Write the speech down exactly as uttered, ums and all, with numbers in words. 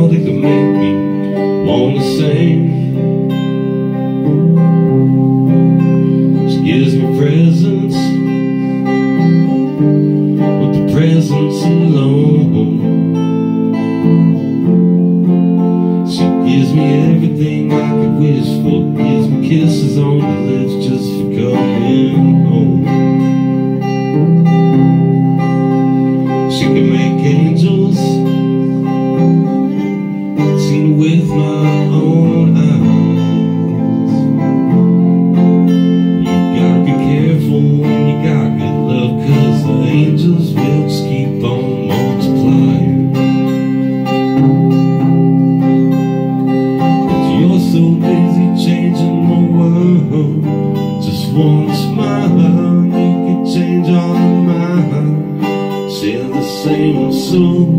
smile that could make me wanna sing. She gives me presents, with the presents alone. She gives me everything I could wish for, gives me kisses on the lips just for coming home. She can make angels, seen with my own eyes. You gotta be careful when you got good love, 'cause the angels will just keep on multiplying. But you're so busy changing the world, just one smile, you can change all of mine. Share the same soul,